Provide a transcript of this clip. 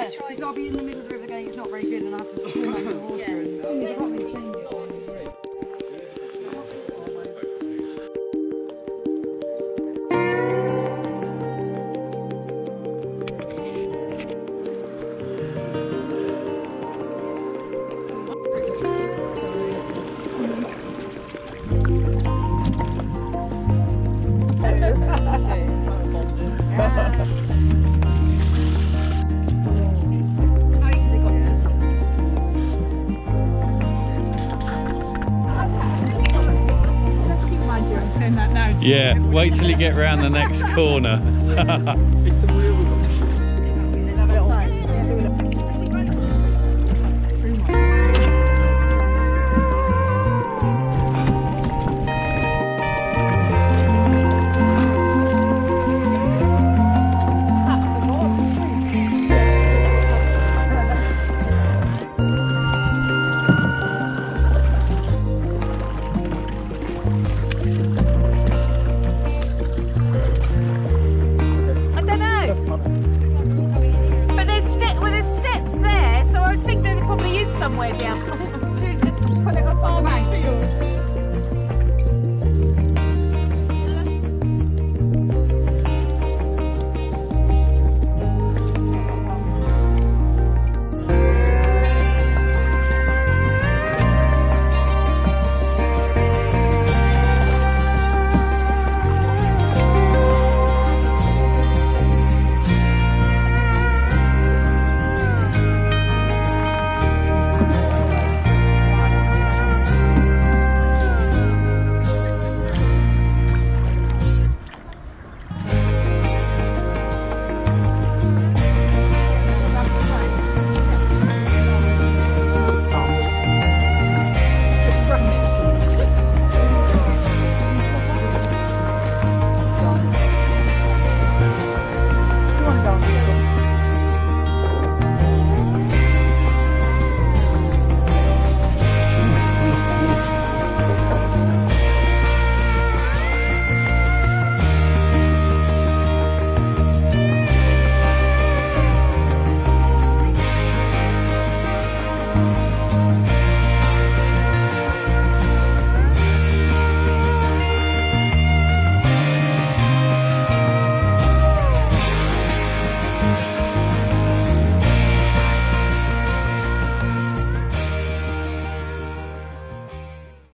Yeah, because I'll be in the middle of the river going, it's not very good, and I have to swim under the water. Yeah, wait till you get round the next corner. Steps there, so I think there probably is somewhere down. Put it on farmers field.